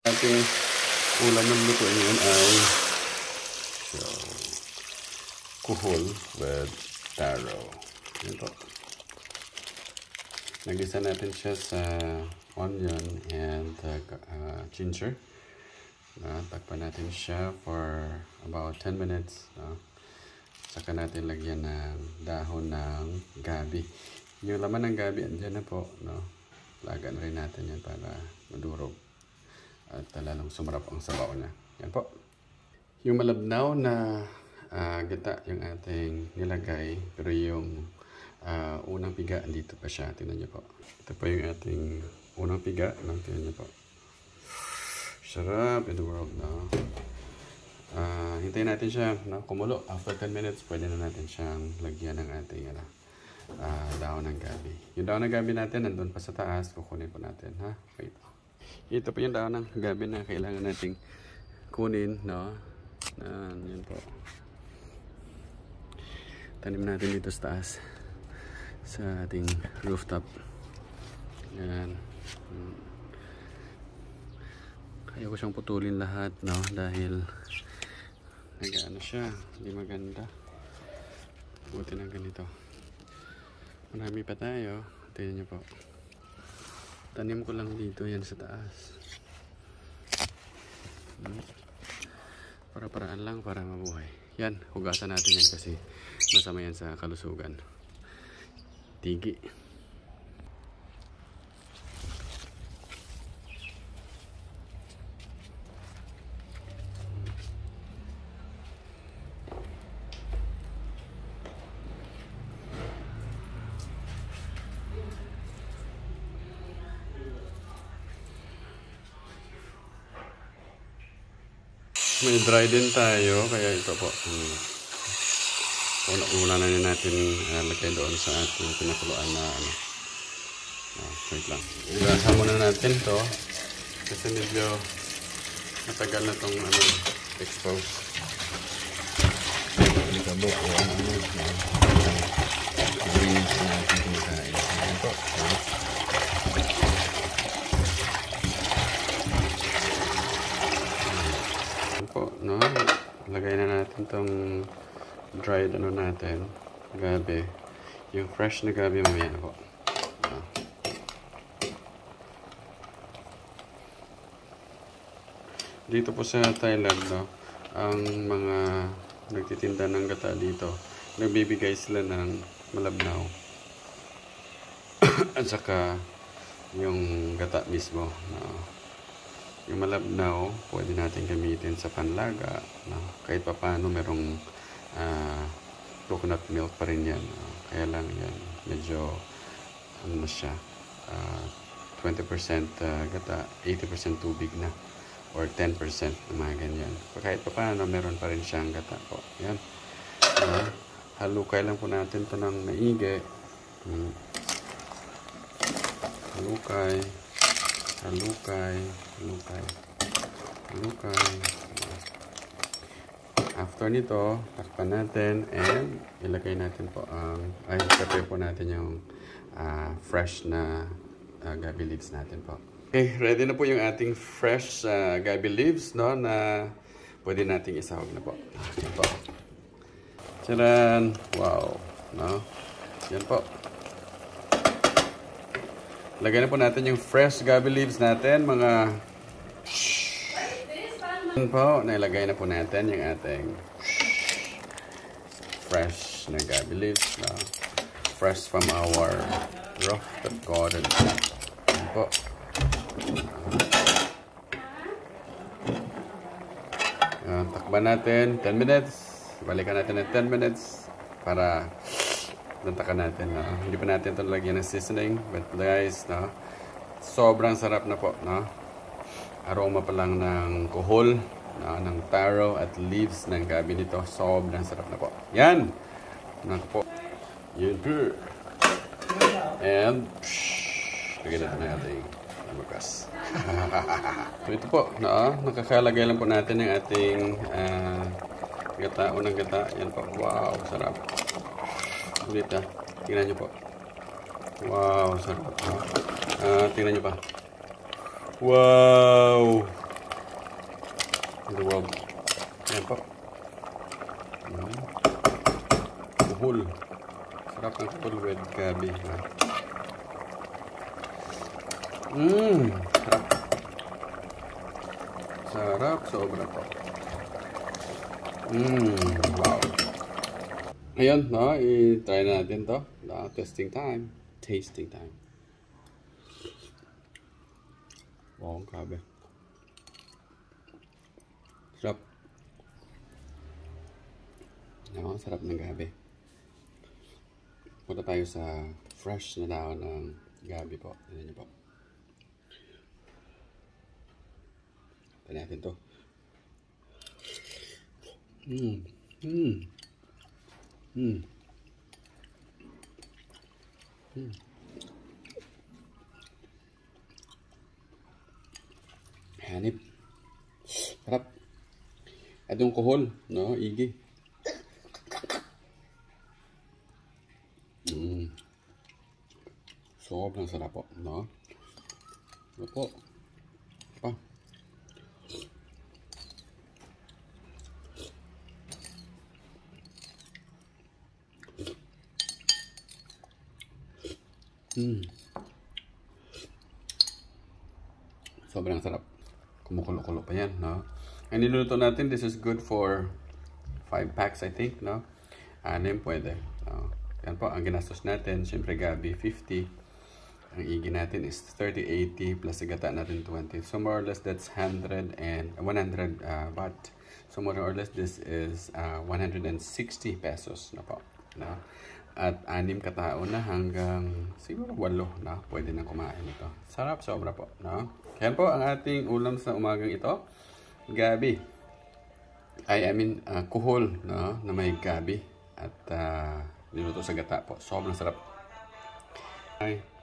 Ating ulam ng lutuin ngayon ay kuhol with taro. Yan po. Nagisa natin siya sa onion and ginger. Takpan natin siya for about 10 minutes. Saka natin lagyan ng dahon ng gabi. Yung laman ng gabi, andyan na po. Lagan rin natin yan para madurog. At lalong sumarap ang sabaw niya. Yan po. Yung malabnaw na gata yung ating nilagay. Pero yung unang piga, andito pa siya. Tingnan niyo po. Ito po yung ating unang piga. Tingnan niyo po. Sarap in the world, no? Hintayin natin siya kumulo. After 10 minutes, pwede na natin siyang lagyan ng ating dahon ng gabi. Yung dahon ng gabi natin, nandun pa sa taas. Kukunin po natin, ha? Wait. Ito po yung dahon ng gabi na kailangan nating kunin, no? Yan po. Tanim natin dito sa taas. Sa ating rooftop. Yan. Ayaw ko siyang putulin lahat, no? Dahil nag-ano siya, hindi maganda. Buti na ganito. Marami pa tayo. Tingnan niyo po. Tanim ko lang dito yan sa taas. Para-paraan lang para mabuhay. Yan, hugasan natin yan kasi masama yan sa kalusugan. Tigi. May dry din tayo, kaya ito po. Una na natin lagay doon sa ating pinakuluan na ano. Wait lang. Ilasan muna natin to kasi medyo matagal na itong expose. Ilikabok o greens na ating pinakain. Ito. No? Lagay na natin tong dried natin gabi, yung fresh na gabi mamaya po. Dito po sa Thailand, no, ang mga nagtitinda ng gata dito, nagbibigay sila ng malabnaw at saka yung gata mismo, no. Yung malabnaw, pwede natin gamitin sa panlaga. No? Kahit pa paano, merong coconut milk pa rin yan. Kaya lang yan, medyo ano na siya, 20% gata, 80% tubig na. Or 10% na mga ganyan. Kahit pa paano, meron pa rin siyang gata po. Yan. Halukay lang po natin ito ng maigi. Halukay. Halukay. After nito, takpan natin and ilagay natin po prepare po natin yung fresh na gabi leaves natin po. Okay, ready na po yung ating fresh gabi leaves, no, na pwede nating isahog na po. Yan po. Tcharan! Wow! No? Yan po. Lagay na po natin yung fresh gabi leaves natin, mga po, nailagay na po natin yung ating fresh na gabi leaves, no? Fresh from our rooftop garden. Yan po. Takban natin 10 minutes. Balikan natin ng 10 minutes para lantakan natin, no? Hindi pa natin ito lagyan ng seasoning, but guys, no, sobrang sarap na po, no? Aroma pa lang ng kuhol, no, ng taro at leaves ng gabi nito, sobrang sarap na po. Yan! Naku po. Yan po. And lagyan natin ng ating bukas. So ito po, no, nakakalagay lang po natin ng ating gata, unang gata. Yan po. Wow, sarap. Ulit tingnan nyo po. Wow, sarap. Tingnan nyo pa. Wow! with gabi. Sarap. Sarap, sobra po. Wow. Ayun, no? I-try na natin to. Testing time. Tasting time. Wow, grabe. Sarap. No, sarap ng gabi. Punta tayo sa fresh na dahon ng gabi po. Tignan niyo po. Tignan natin to. Hanip. Sarap. At yung kohol, no? Igi. Sobrang sarap po, no? Ito po. Pa. Sobrang sarap. Kumukulo-kulo pa yan, no? Ang niluluto natin, this is good for 5 packs, I think, no? 6 pwede. No? Yan po, ang ginastos natin, syempre gabi, 50. Ang igi natin is 30, 80, plus sigata natin 20. So more or less, that's 100 baht. So more or less, this is 160 pesos na po. No? At 6 katao na hanggang siguro 8 na pwede na kumain ito. Sarap, sobra po. No? Yan po ang ating ulam sa umagang ito. Gabi. Kuhol, no? Na may gabi. At niluto sa gata po. Sobrang sarap. Ay.